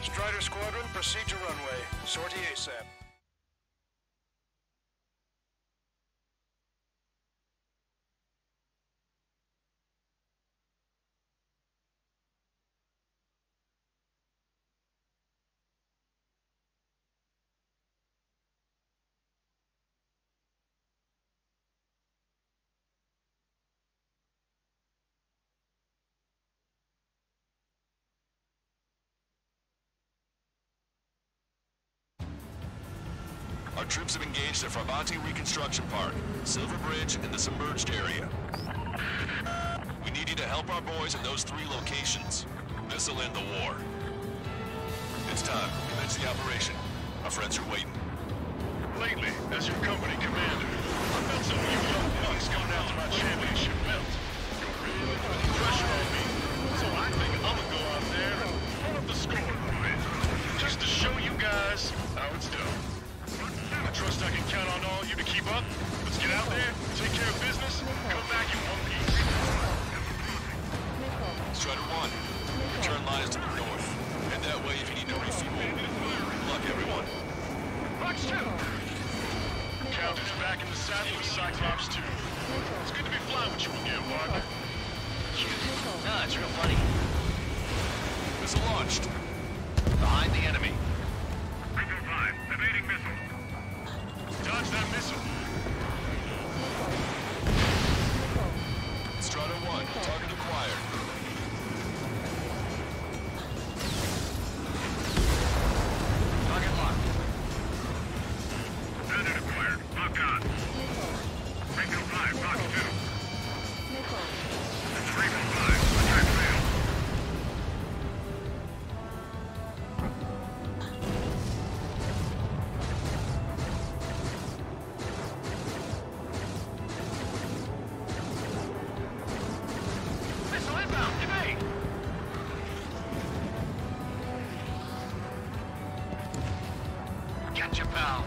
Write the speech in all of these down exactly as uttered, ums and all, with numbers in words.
Strider Squadron, proceed to runway. Sortie ASAP. Our troops have engaged at Farbanti Reconstruction Park, Silver Bridge, and the submerged area. We need you to help our boys in those three locations. This'll end the war. It's time. Commence the operation. Our friends are waiting. Lately, as your company commander, I felt some of you young punks coming after my championship belt. You're really putting pressure on me. So I think I'm gonna go out there and run up the score a little bit. Just to show you guys how it's done. I trust I can count on all you to keep up. Let's get out there, take care of business, come back in one piece. Strider one, return lines to the north. Head that way if you need to refuel. Good luck, everyone. Fox two! Captain's back in the saddle with Cyclops two. It's good to be flying with you again, partner. No, it's real funny. Missile launched. Behind the enemy. Echo five, evading missile. Dodge that missile. Strider one, target acquired. Target locked. Target acquired. Locked on. Echo five, Fox two. It's Raven five, attack failed. Missile inbound. Evade. Gotcha, pal.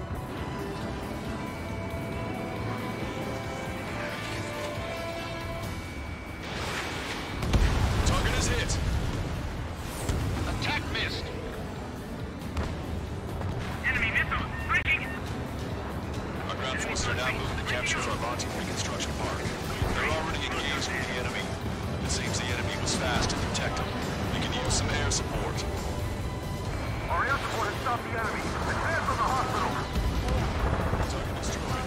Target is hit. Attack missed. Enemy missile, breaking! Our ground forces are now moving to capture Farbanti Reconstruction Park. They're already engaged with the enemy. It seems the enemy was fast to detect them. You can use some air support. Our air support has stopped the enemy. Advance on the hospital! Target destroyed.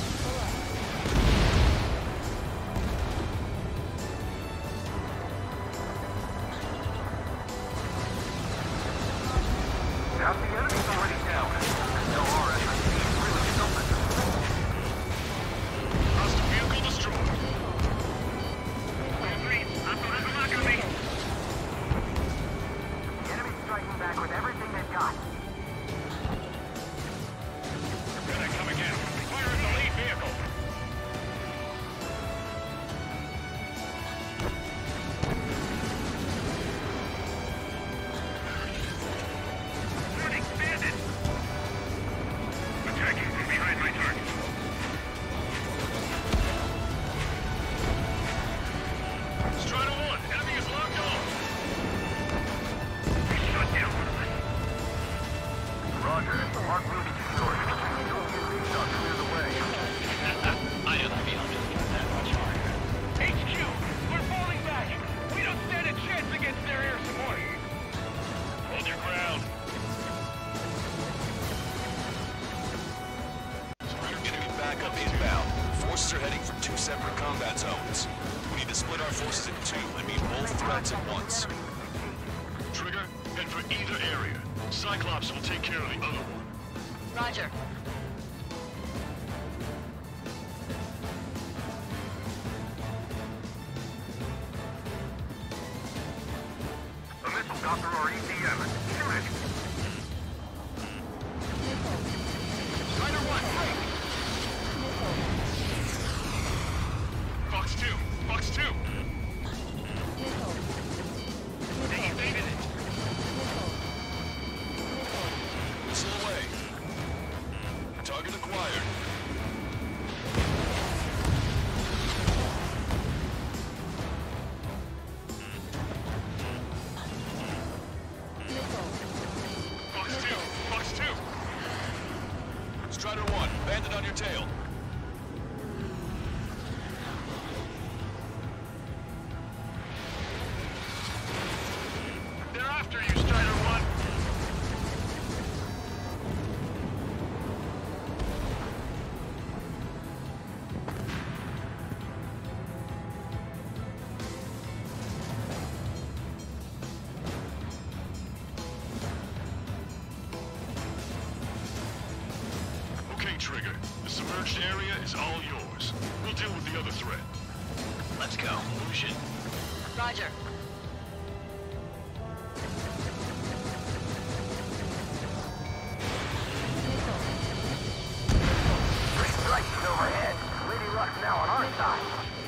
Now the enemy's already down. No R S I P is really something. Hostile vehicle destroyed. The enemy's striking back with everything they've got. Here they come again. Fire at the lead vehicle. Warning, bandit! Attacking from behind my target. Strider one, enemy is locked on. Shut down one of them. Roger, mark moving secured. Don't get these shots clear the way. I knew that feeling just got that much harder. H Q, we're falling back. We don't stand a chance against their air support. Hold your ground. Enemy backup inbound. Forces are heading for two separate combat zones. We need to split our forces in two and meet both threats at once. Trigger, head for either area. Cyclops will take care of the other one. Roger. A missile got through our E C M. Shoot it! Strider one, break. Fox two! Fox two! They evaded it. Missile away. Target acquired. landed on your tail. They're after you, Strider One. Okay, Trigger. The submerged area is all yours. We'll deal with the other threat. Let's go. Push it. Roger. Three strikes overhead. Lady Luck's now on our side.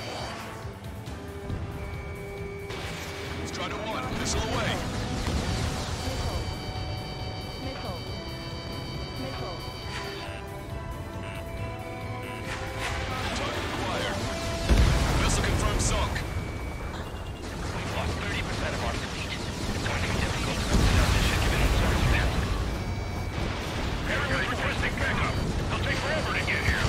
Strider one, missile away. Missile. Missile. Target acquired. Missile confirmed sunk. We've lost thirty percent of our fleet. It's going to be difficult to complete our mission given the circumstances. Everybody requesting backup. It'll take forever to get here.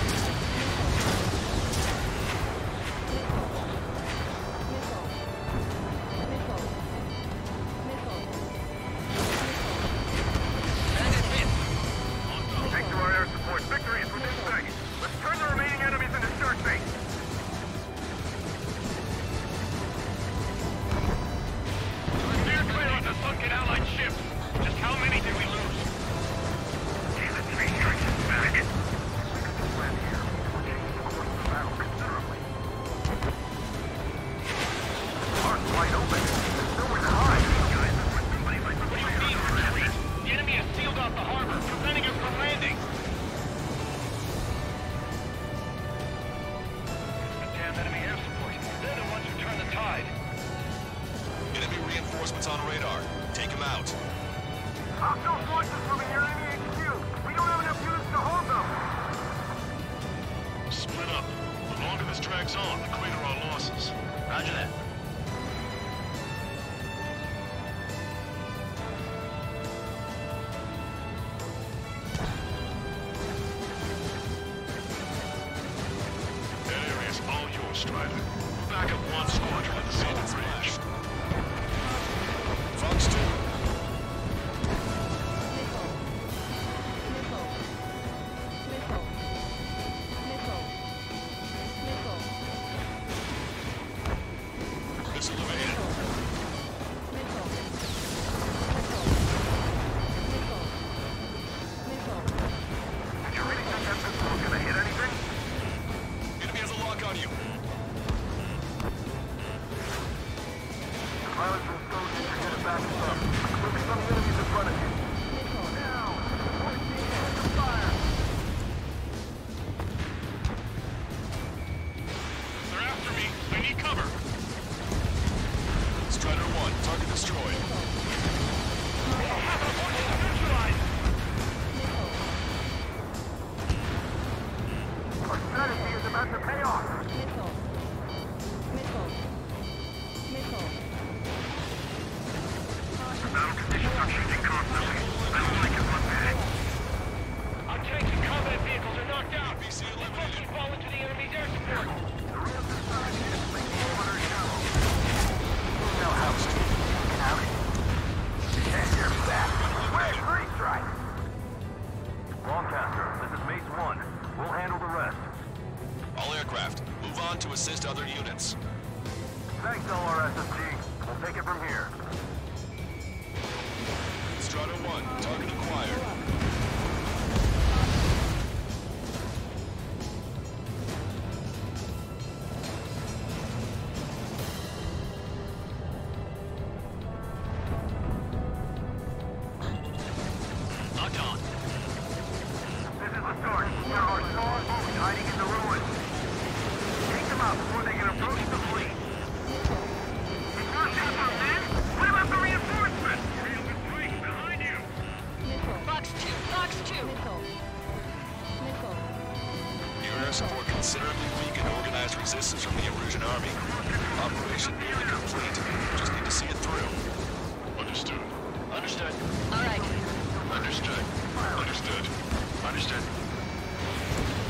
Take to our air support. Victory is within sight. Let's turn the remaining enemies into shark bait. Steer clear of the sunken Allied ship. Just how many did we lose? The three strikes is back. Heart's wide open. There's nowhere to hide. Somebody might be Retreat. The enemy has sealed off the harbor, preventing us from landing. The damn enemy air support. They're the ones who turn the tide. Enemy reinforcements on radar. Take him out. Hostile forces from the enemy H Q. We don't have enough units to hold them. Split up. The longer this drags on, the greater our losses. Roger that. That area's all yours, Strider. We'll back up one squadron at the Silver Bridge. Fox two. Missile evaded. Did you really think that missile was gonna hit anything? Enemy has a lock on you. The pilots will slow you to get it back up. Look at some enemies in front of you. Now, fire! They're after me. I need cover. Strider one, target destroyed. Our strategy is about to pay off. Missile. Missile. Missile. The battle conditions are changing constantly. I don't like it one bit. Our tanks and combat vehicles are knocked out. B C We'll eliminated. fall into the enemy's air support. The real society is making water shallow. No house. Out. And you're back. Where's three strike? Lancaster, this is Mace one. We'll handle the rest. All aircraft, move on to assist other units. Thanks, L R S S G. We'll take it from here. Strider one, target acquired. Locked on. This is the start. There are small boats hiding in the ruins. Take them out before they can approach the fleet. It's not just our men. What about the reinforcements? Real good fleet behind you. Missile. Box two. Box two. Missile. Missile. Your air support considerably weakened organized resistance from the Erusian army. Operation nearly complete. Just need to see it through. Understood. Understood. All right. Understood. Understood. Understood.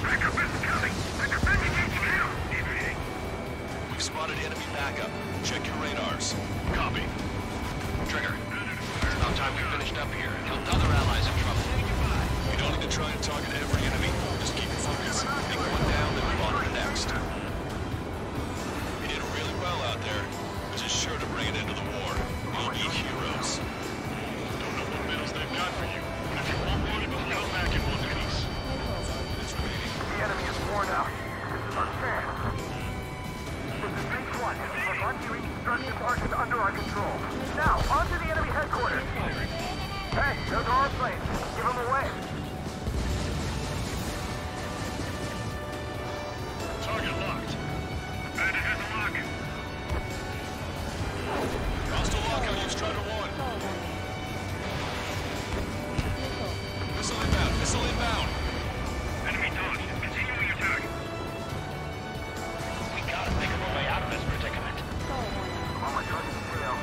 spotted enemy backup. Check your radars. Copy. Trigger. It's about time we finished up here. Helped other allies in trouble. You don't need to try and target every enemy. Just keep your focus. Take one down, then move on to the next. You did really well out there. This is sure to bring an end to the war. You'll be heroes. Don't know what medals they've got for you, but if you want one, it'll come back in one piece. It's remaining. The enemy is worn out. This is unfair. This is Base one. Levante reconstruction park is under our control. Now, on to the enemy headquarters. Hey, those are our planes. Give them away. Target locked. Bandit has a lock. Hostile lockout, you Strider one. Missile inbound, missile inbound. Enemy dodged. Continuing attack. We gotta think of a way out of this predicament. On my target tail.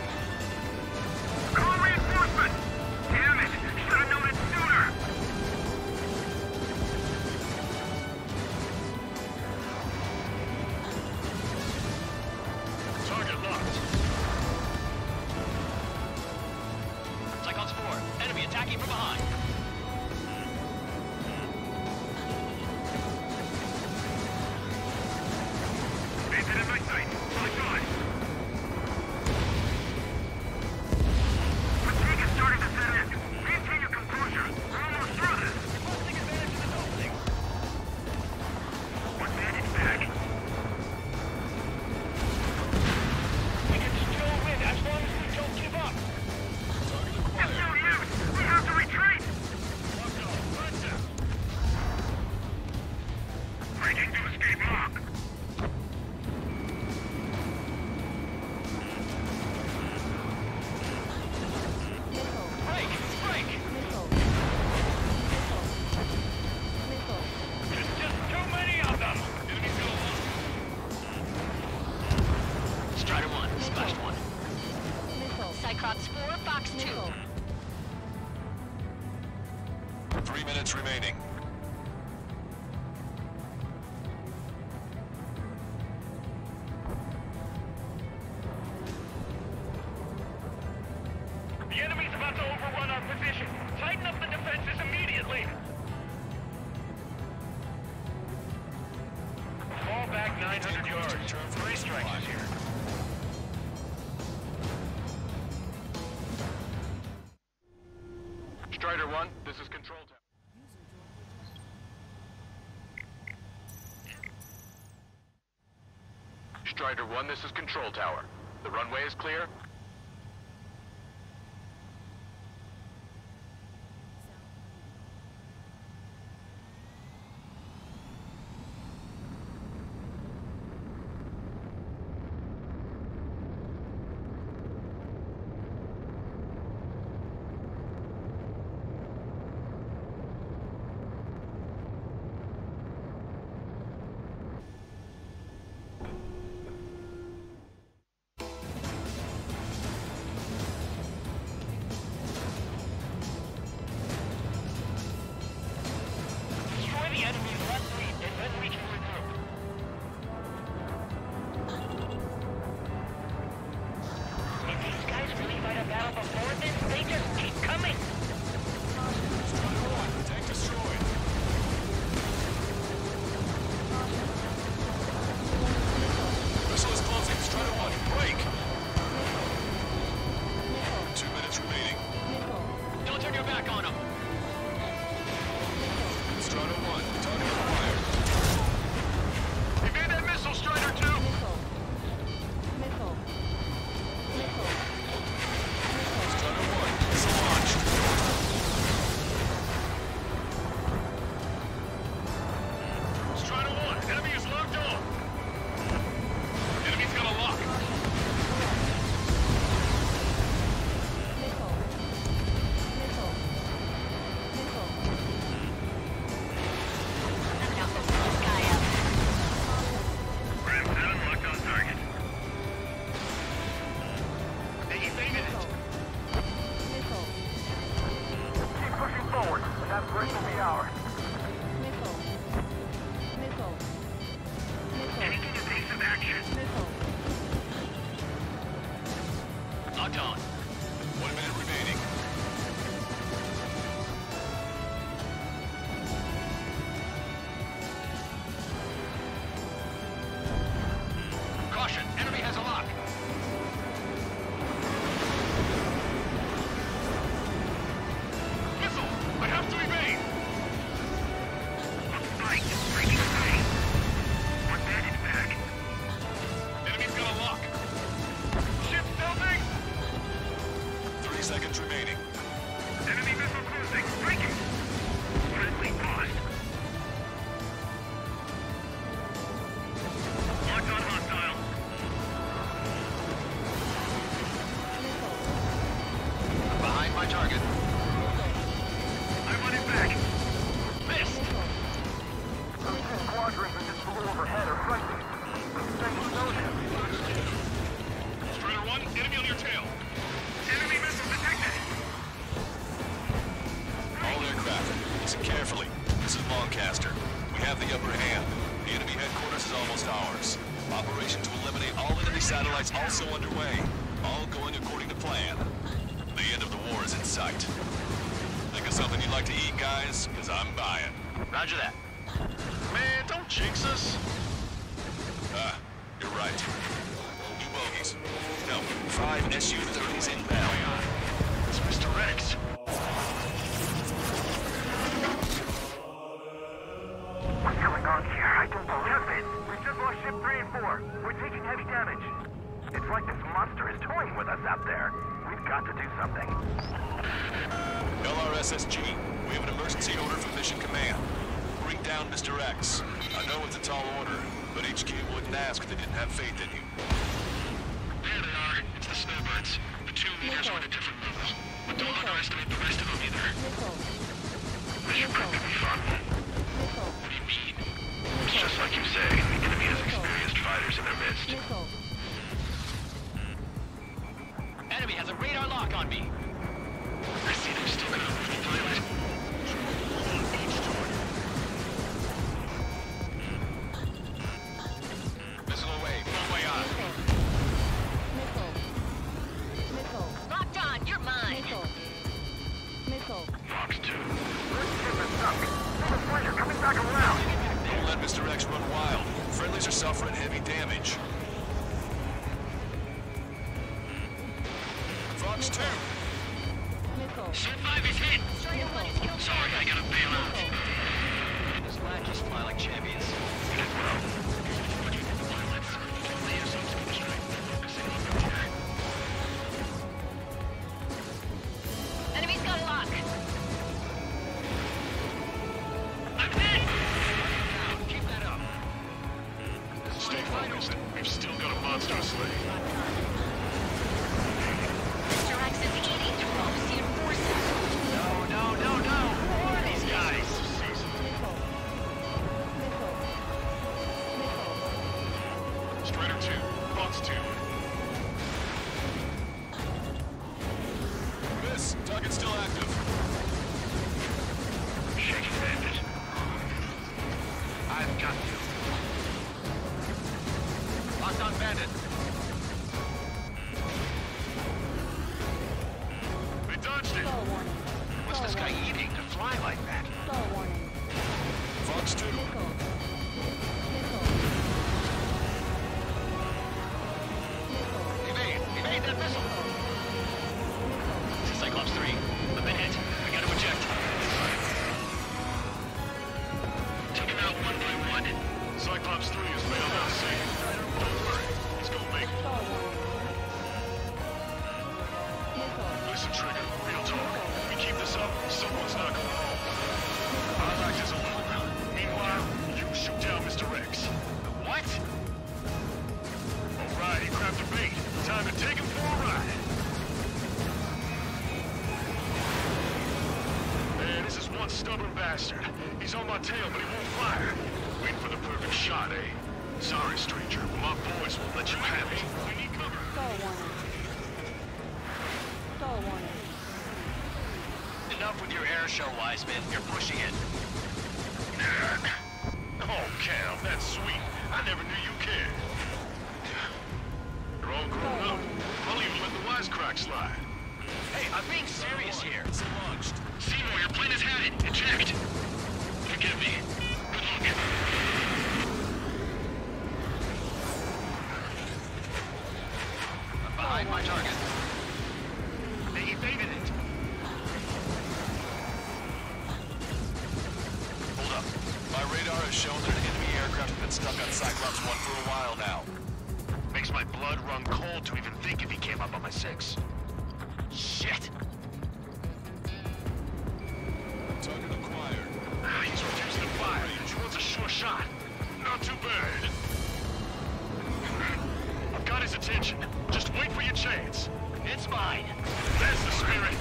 Call reinforcement! Damn it! Should have known it sooner! Target locked. Cyclones four. Enemy attacking from behind. Bandit in my sight. My God! Fatigue is starting to set in. Maintain your composure. We're almost through this. Taking advantage of this opening. One bandit back. We can still win as long as we don't give up. It's no use. We have to retreat. Lock off. Right down. Breaking to escape lock. Break! Break! There's just too many of them! Enemy's got a lock. Strider one, splashed one. Cyclops four, Fox two. Three minutes remaining. The enemy's about to overrun our position. Tighten up the defenses immediately. Fall back nine hundred yards. Three strikes here. Strider one, this is Control Tower. Strider one, this is Control Tower. The runway is clear. Destroy the enemy's left fleet, and then we can regroup. Did these guys really fight a battle before this? They just keep coming. Strider one, tank destroyed. Missile is closing. Strider one, break. Two minutes remaining. Don't turn your back on them. Strider one, target acquired. Evade that missile, Strider two! Strider one, missile launched. Strider one, enemy is locked on! Enemy's got a lock! Now open this guy up. Ram seven locked on target. They evaded it! Keep pushing forward. That bridge will be ours. Taking evasive action. Listen carefully. This is Lancaster. We have the upper hand. The enemy headquarters is almost ours. Operation to eliminate all enemy satellites also underway. All going according to plan. The end of the war is in sight. Think of something you'd like to eat, guys? Because I'm buying. Roger that. Man, don't jinx us. Ah, you're right. New bogies. No, five S U thirties inbound. It's Mister Rex. What's going on here? I don't believe it. We just lost ship three and four. We're taking heavy damage. It's like this monster is toying with us out there. We've got to do something. L R S S G, we have an emergency order from Mission Command. Bring down Mister X. I know it's a tall order, but H Q wouldn't ask if they didn't have faith in you. There they are. It's the snowbirds. The two leaders are at a different level. But don't underestimate the rest of them either. Mission prep can be fun. What do you mean? It's just like you say. The enemy has experienced fighters in their midst. Enemy has a radar lock on me. I see them still got a little pilot. Missile away, one way on. Locked on, you're mine. Fox two. This ship is stuck. There's a flighter coming back around. Don't let Mister X run wild. Friendlies are suffering heavy damage. Fox two. Set five is hit. Sorry, I gotta bail out. Those latches fly like champions. You did well. But you did the pilots. Lay yourselves to the strike. Focusing on your attack. Enemy's got a lock. I'm hit! Keep that up. Stay focused. We've still got a monster to slay. Mister X is eating through Ocean forces. No, no, no, no! Who are these guys? Strider two. Fox two. Miss, target's still active. Shaking bandit. I've got you. Locked on bandit. They dodged it. What's this guy eating to fly like that? Fox two. Evade! Evade that missile! This is Cyclops three. I've been hit. I gotta eject. Take him out one by one. Cyclops three is bailed out safe. Don't worry. He's gonna make it. Listen, Trigger. Real talk. We keep this up, someone's not going home. Our life is over. Meanwhile, you shoot down Mister X. What? All right, he grabbed a bait. Time to take him for a ride. Man, this is one stubborn bastard. He's on my tail, but he won't fire. Wait for the perfect shot, eh? Sorry, stranger, but my boys won't let you have it. We need cover. Enough with your air show, Wiseman. You're pushing it. Oh, Cal, that's sweet. I never knew you cared. You're all grown up. I'll even let the wisecrack slide. Hey, I'm being serious here. It's launched. Seymour, your plane is headed. Eject. Forgive me. Good luck. I'm behind my target. They evaded it. Hold up. My radar has shown that an enemy aircraft has been stuck on Cyclops one for a while now. Makes my blood run cold to even think if he came up on my six. Shit! Target acquired. He's refusing to fire. He wants a sure shot. Not too bad. I've got his attention. Just wait for your chance. It's mine. That's the spirit.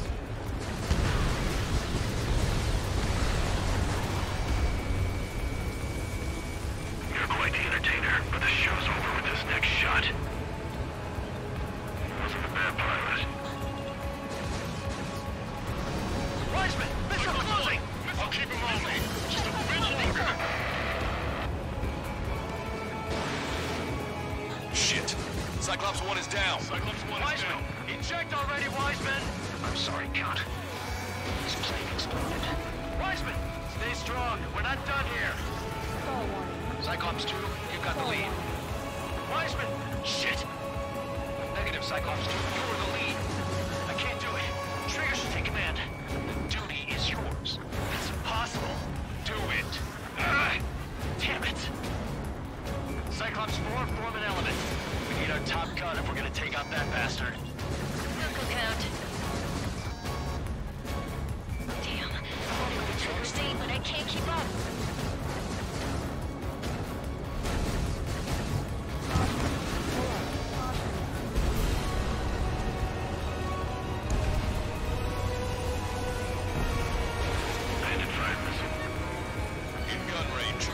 You're quite the entertainer, but the show's over with this next shot. Wasn't a bad pilot. Cyclops one is down. Cyclops one is Wiseman, down. eject already, Wiseman! I'm sorry, Count. His plane exploded. Wiseman, stay strong. We're not done here. Stall warning. Cyclops two, you got the lead. Wiseman! Shit! Negative, Cyclops two, you were the lead. I can't do it. Trigger should take command. The duty is yours. It's impossible. Do it. Ah, damn it. Cyclops four, form an element. We need our top gun if we're gonna take out that bastard. Circle count. Damn. I want to go to Trigger State, but I can't keep up. Bandit five missile. In gun range.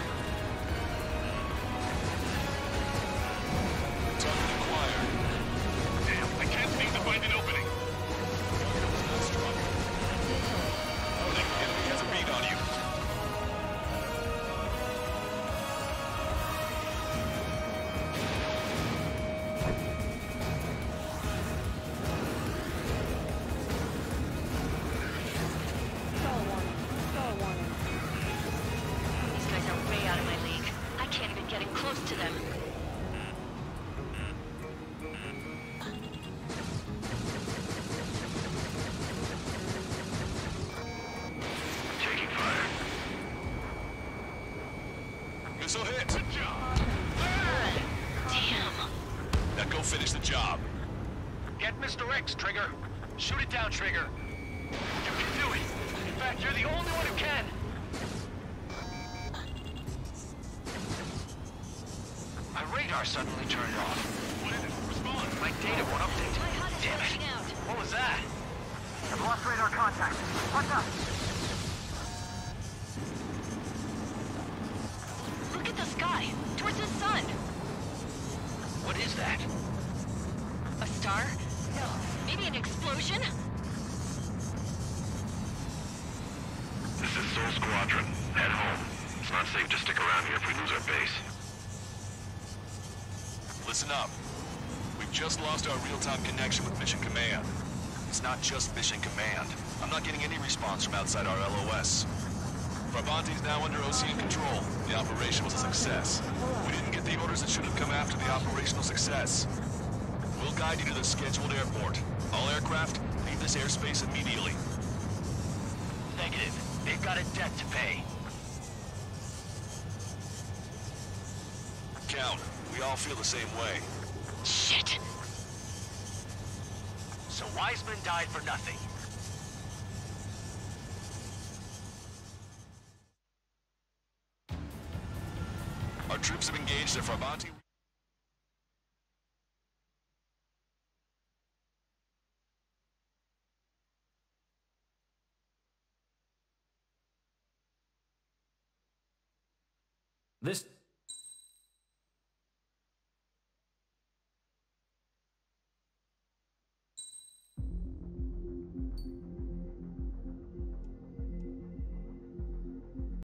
Target acquired. Damn, I can't seem to find an opening. Not strong. Oh, the enemy has a bead on you. Stall warning. Stall warning. These guys are way out of my league. I can't even get in close to them. Taking fire. Missile hit. Good job. Damn. Now go finish the job. Get Mister X, Trigger. Shoot it down, Trigger. You can do it. In fact, you're the only one who can. My radar suddenly turned off. What is it? Respond. My data won't update. My H U D is Damn it. working out. What was that? I've lost radar contact. Watch out! Look at the sky. Towards the sun. What is that? A star? No. Maybe an explosion? This is Soul Squadron. Head home. It's not safe to stick around here if we lose our base. Listen up. We've just lost our real-time connection with Mission Command. It's not just Mission Command. I'm not getting any response from outside our L O S. Brabante's now under O C N control. The operation was a success. We didn't get the orders that should have come after the operational success. We'll guide you to the scheduled airport. All aircraft, leave this airspace immediately. Negative. They've got a debt to pay. Count, we all feel the same way. Shit. So Wiseman died for nothing. Our troops have engaged at Brabante. This